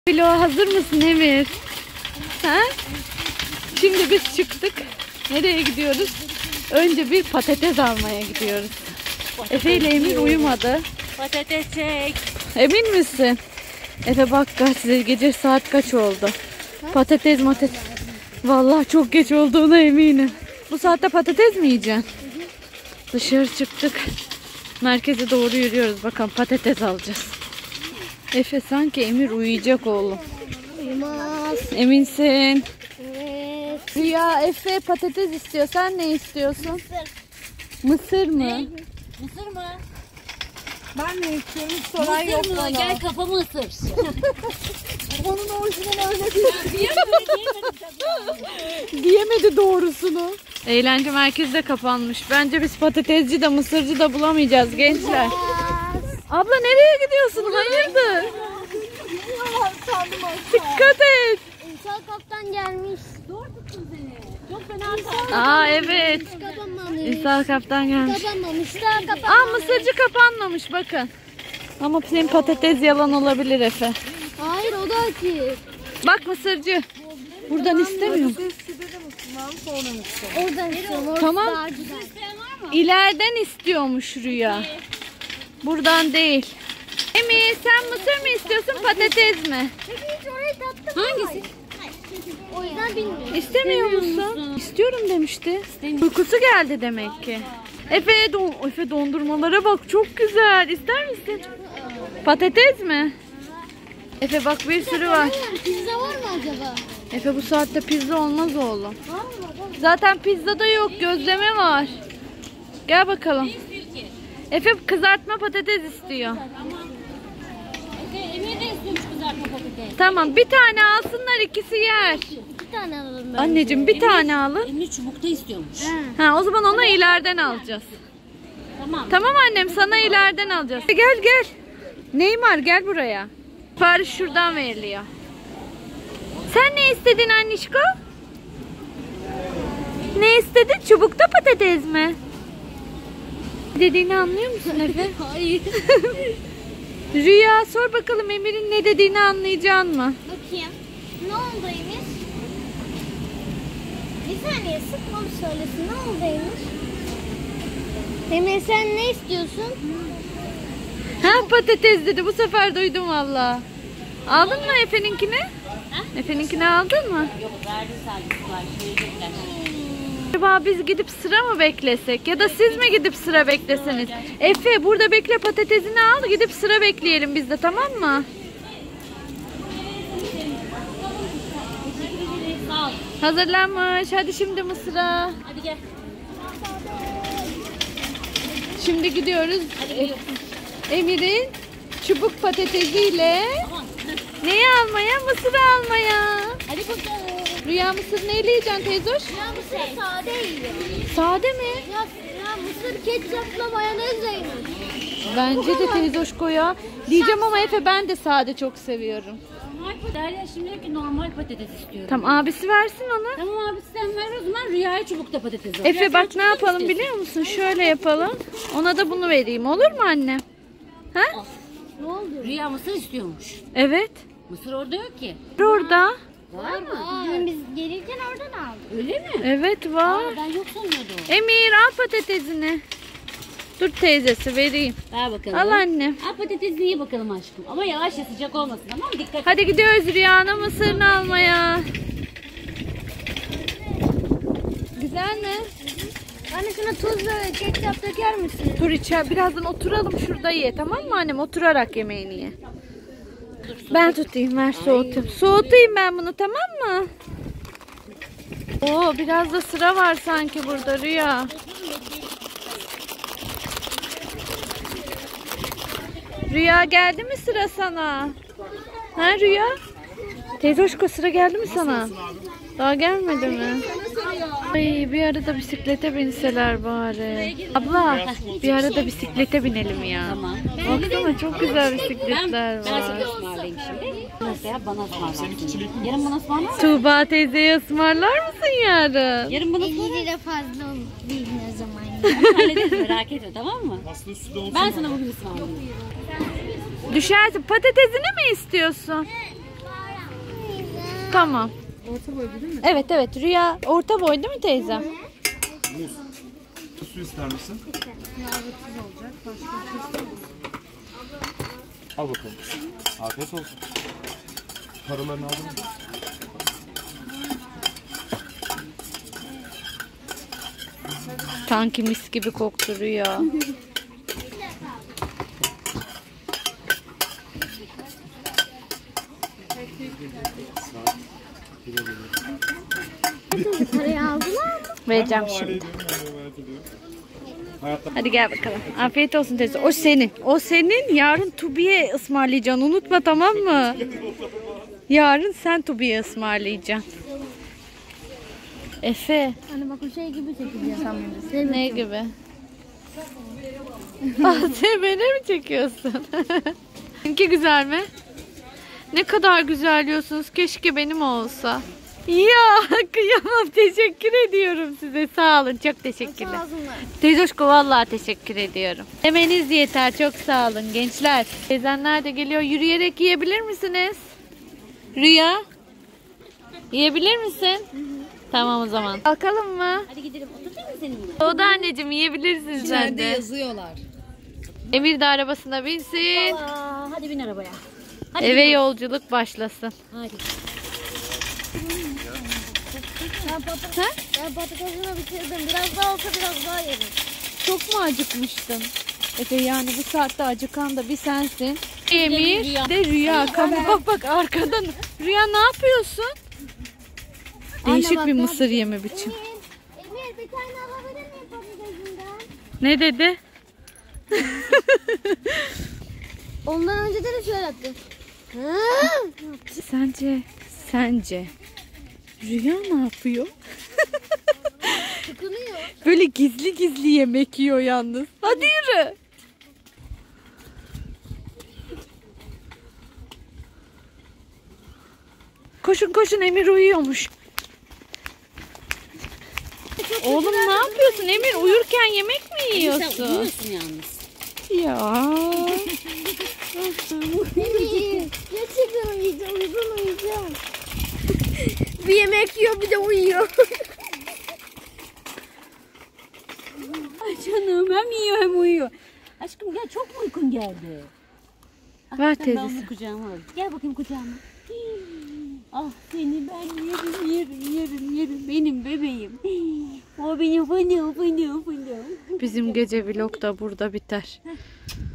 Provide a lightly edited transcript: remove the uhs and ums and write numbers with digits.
Vloğa hazır mısın Emir? Ha? Şimdi biz çıktık. Nereye gidiyoruz? Önce bir patates almaya gidiyoruz. Efe ile Emir uyumadı. Patates çek. Emin misin? Efe bak size gece saat kaç oldu? Patates. Vallahi çok geç olduğuna eminim. Bu saatte patates mi yiyeceksin? Dışarı çıktık. Merkeze doğru yürüyoruz. Bakalım patates alacağız. Efe sanki Emir uyuyacak oğlum. Uyumaz. Eminsin? Evet. Rüya Efe patates istiyor. Sen ne istiyorsun? Mısır mı? Mısır mı? Ben ne istiyorum? Hiç soran yok Mısır mı? bana. Gel kafamı ısır. Onun orijinali öyle değil. Diyemedi doğrusunu. Eğlence merkezi de kapanmış. Bence biz patatesci de mısırcı da bulamayacağız gençler. Abla nereye gidiyorsun? Hayırdır? Sandım aşağı. Dikkat et. İnsan kaptan gelmiş. Zor tuttun seni. Çok fena. Aa evet. Kapanmamış. İsa kaptan gelmiş. Kapanmamış. Daha kapanmamış. Aa mısırcı kapanmamış bakın. Ama senin patates yalan olabilir Efe. Hayır o da açık. Bak mısırcı. Buradan istemiyor. Siz sibirde misin lan? Sonra mısın? Oradan istiyorum. Orası Tamam. daha güzel. İleriden istiyormuş Rüya. Buradan değil. Emir sen mısır mı istiyorsun patates mi? Peki hiç orayı tattın mı? Hangisi? O yüzden bilmiyorum. İstemiyor musun? İstiyorum demişti. Uykusu geldi demek ki. Efe dondurmalara bak çok güzel. İster misin? Patates mi? Efe bak bir sürü var. Pizza var mı acaba? Efe bu saatte pizza olmaz oğlum. Var mı? Zaten pizza da yok, gözleme var. Gel bakalım. Efe kızartma patates istiyor. Emir de istiyormuş kızartma patates. Tamam bir tane alsınlar ikisi yer. Bir tane alalım ben. Anneciğim bir tane alın. Emir çubukta istiyormuş. Ha o zaman onu ileriden alacağız. Tamam. Tamam annem sana ileriden alacağız. Gel. Neymar gel buraya. Sipariş şuradan veriliyor. Sen ne istedin annişko? Ne istedin? Çubukta patates mi? Dediğini anlıyor musun Efe? Hayır. Rüya sor bakalım Emir'in ne dediğini anlayacaksın mı? Bakayım. Ne oldu Emir? Bir saniye sıkma bir söylesin. Ne oldu Emir? Emir sen ne istiyorsun? Ha patates dedi. Bu sefer duydum valla. Aldın mı Efe'ninkini? Efe'ninkini aldın mı? Yok verdim sadece. Acaba biz gidip sıra mı beklesek? Ya da siz mi gidip sıra bekleseniz? Efe burada bekle patatesini al. Gidip sıra bekleyelim biz de tamam mı? Sağ ol. Hazırlanmış. Hadi şimdi mısıra. Hadi gel. Şimdi gidiyoruz. Emir'in çubuk patatesiyle neyi almaya? Mısır almaya. Hadi bakalım. Rüya mısır neyle yiyeceksin teyzoş? Ya mısır sade yiyor. Sade mi? Ya mısır ketçapla mayonezle yiyor. Bence de teyzoşko ya. Diyeceğim ama Efe ben de sade çok seviyorum. Normal patates. Derya şimdi diyor ki normal patates istiyorum. Tamam abisi versin ona. Tamam abi sen ver o zaman Rüya'ya çubukta patates al. Efe bak ne yapalım biliyor musun? Şöyle yapalım. Ona da bunu vereyim olur mu anne? Ha? Ne oldu? Rüya mısır istiyormuş. Evet. Mısır orada yok ki. Orada. Var mı? Dün biz gelirken oradan aldık. Öyle mi? Evet var. Ben yok sanıyordum. Emir al patatesini. Dur teyzesi vereyim. Ver bakalım. Al anne. Al patatesini ye bakalım aşkım. Ama yavaş ya sıcak olmasın tamam mı? Dikkat et. Hadi gidiyoruz Rüya'nın mısırını almaya. Güzel mi? Anne şuna tuz ve ketçap döker misin? Dur içer birazdan oturalım şurada ye tamam mı annem? Oturarak yemeğini ye. Ben tutayım ver soğutayım. Soğutayım ben bunu tamam mı? Oo biraz da sıra var sanki burada Rüya. Rüya geldi mi sıra sana? Ha Rüya? Teyzoşko sıra geldi mi sana? Daha gelmedi mi? Ay bir arada bisiklete binseler bari. Abla bir arada bisiklete binelim ya. Tamam. Baksana çok güzel bisikletler Ben sana var. ısmarlayayım şimdi. Mesela bana ısmarlarsın. Yarın bana ısmarlar mısın? Tuğba teyzeye ısmarlar mısın yarın? Yarın bana ısmarlar 50 lira fazla değil o zaman. hallederiz merak etme tamam mı? Ben sana bugün ısmarlayayım. Düşersin. Patatesini mi istiyorsun? Tamam. Orta boydu değil mi? Evet evet, Rüya orta boy değil mi teyzem? Muz. Su ister misin? Yağlıksız olacak. Başka bir şey ister misin? Al bakalım. Afiyet olsun. Paralarını aldın mı? Sanki mis gibi koktu Rüya. Parayı aldılar mı? Vereceğim şimdi. Hadi gel bakalım. Afiyet olsun teyze. O senin. O senin. Yarın Tubi'ye ısmarlayacaksın. Unutma, tamam mı? Yarın sen Tubi'ye ısmarlayacaksın. Efe. Hani bak o şey gibi çekiliyor sanırım. Ne gibi? Sen beni mi çekiyorsun? Seninki güzel mi? Ne kadar güzel diyorsunuz. Keşke benim olsa. Ya kıyamam. Teşekkür ediyorum size. Sağ olun. Çok teşekkürler. Teyzoşko vallahi teşekkür ediyorum. Demeniz yeter. Çok sağ olun gençler. Teyzenler de geliyor. Yürüyerek yiyebilir misiniz? Rüya? Yiyebilir misin? Tamam o zaman. Kalkalım mı? Hadi gidelim. Oturtayım mı seninle? O da anneciğim, yiyebilirsin sen de. yazıyorlar. Emir de arabasına binsin. Hadi bin arabaya. Eve yolculuk başlasın. Hadi. Ha? Ben patatesini bitirdim. Biraz daha olsa biraz daha yerim. Çok mu acıkmıştın? Efe, yani bu saatte acıkan da bir sensin. Emir de Rüya. Bak bak arkadan. Rüya ne yapıyorsun? Değişik bak, bir ne mısır yeme biçim. Emir bir tane alabilir miyim patatesinden? Ne dedi? Ondan önce de şöyle yaptı. Sence Rüya ne yapıyor? Tıkınıyor. Böyle gizli gizli yemek yiyor yalnız. Hadi yürü. Koşun koşun, Emir uyuyormuş. Oğlum ne yapıyorsun Emir? Uyurken yemek mi yiyorsun? Sen uyuyorsun yalnız. Ya. Emir gerçekten uyuyacağım. Uyuyacağım. Bir yemek yiyor bir de uyuyor. Ay canım, hem yiyor hem uyuyor. Aşkım gel, çok mu uykun geldi? Ver Ben teyzesi. onu kucağıma alayım. Gel bakayım kucağıma. Ah seni ben yerim. Benim bebeğim. O benim fındığı. Bizim gece vlog da burada biter.